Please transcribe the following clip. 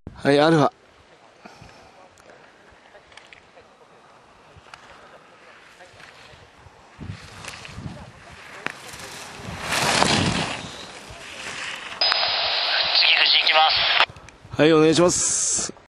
はい、アルファ。 次、藤井行きます。 はい、お願いします。